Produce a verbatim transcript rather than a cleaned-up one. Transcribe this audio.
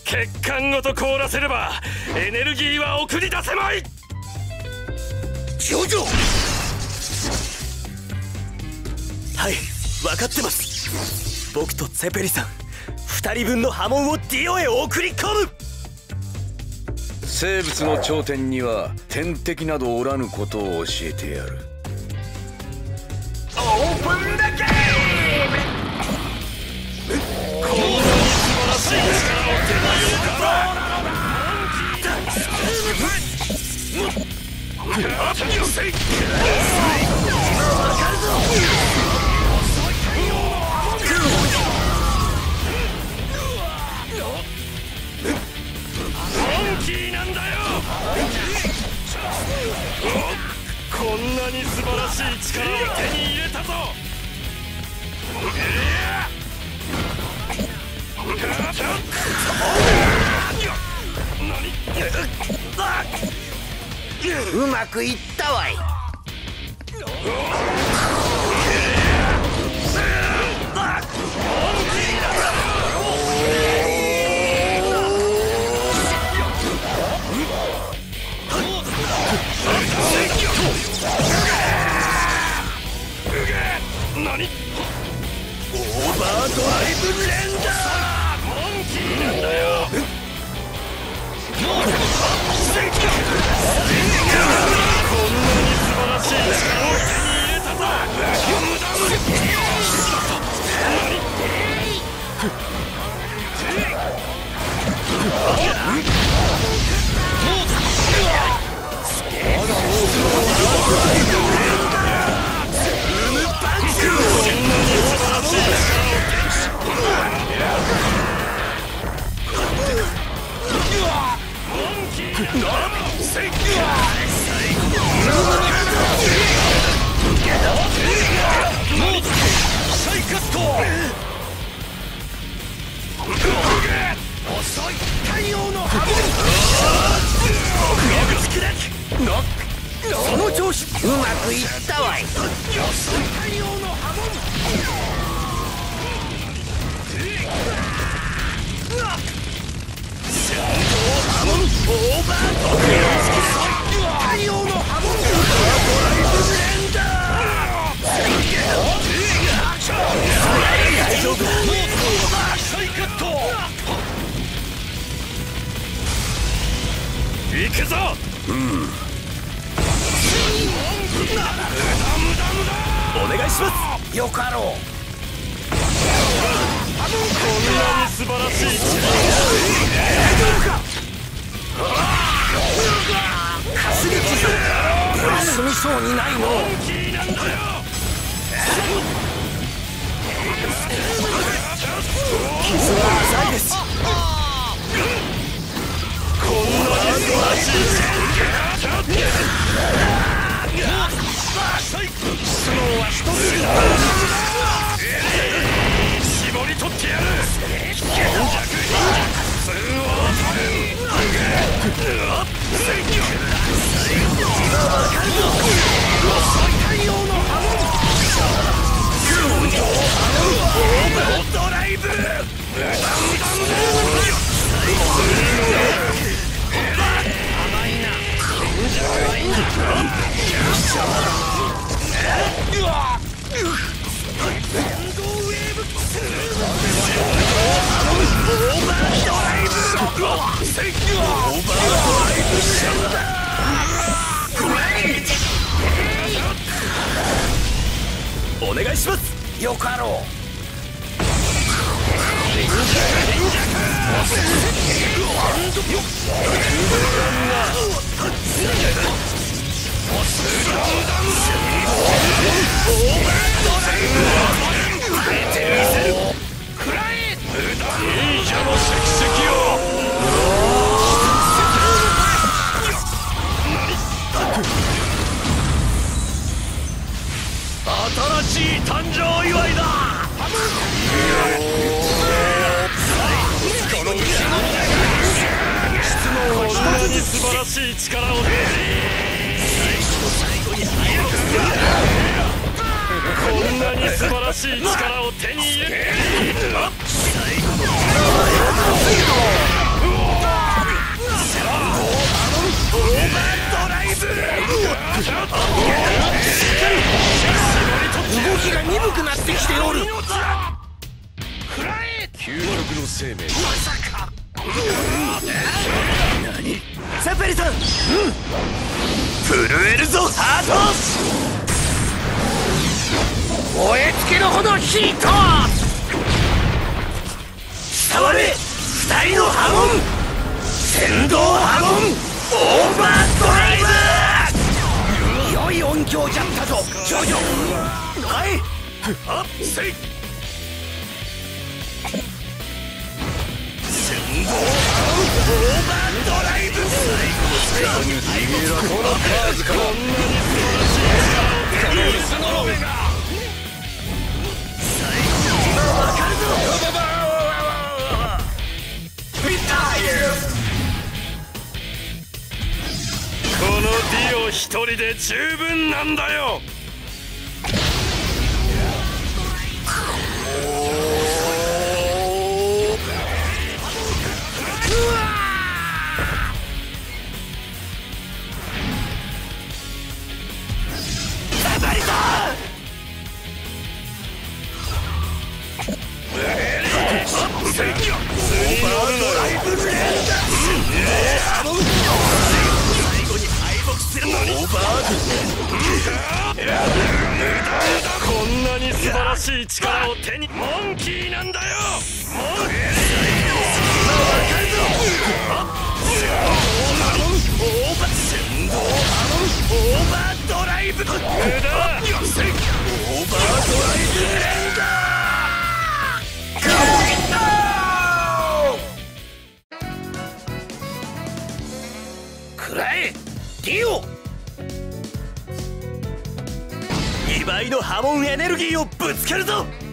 血管ごと凍らせればエネルギーは送り出せまい。 ジョジョ。 はい、分かってます。僕とツェペリさん二人分の波紋をディオへ送り込む。 生物の頂点には天敵などおらぬことを教えてやる。 オープンだけ。 こんなに素晴らしい力を手に入れたらなんだよ。こんなに素晴らしい力を手に入れたぞ。 うまくいったわい。 何？オーバードライブレンダー。モンキーなんだよ。こんなに素晴らしい力を手に入れたぞ。 その調子。うまくいったわい。 行くぞ。うん。 お願いします。 よかろう。 こんなに素晴らしい力。 大丈夫か。かすり傷。では済みそうにないの。 傷は浅いです。 こんなに素晴らしい力。質問は一つだ。絞り取ってやる。貧弱貧弱通をドライブ。 お願いします。 よかろう。 新しい誕生祝いだ。こんなに素晴らしい力を手にこんなに素晴らしい力を手に入れてまさか何セペリさん、うん、震えるぞハート。 燃え尽きるほどヒート。 伝われ二人の波紋、先導波紋オーバードライブ。 良い音響じゃったぞジョジョ。 はい、アップせい。先導波紋オーバードライブ。最後に逃げろ。このカーズからこんなに素晴らしい力を手に入れたのめが最後に今わかるぞ。 このディオ一人で十分なんだよ。こんなに素晴らしい力を手に。モンキーなんだよモンキー。先導波紋オーバードライブ。無駄。オーバードライブ連打。くらえディオ。 にばいの波紋エネルギーをぶつけるぞ。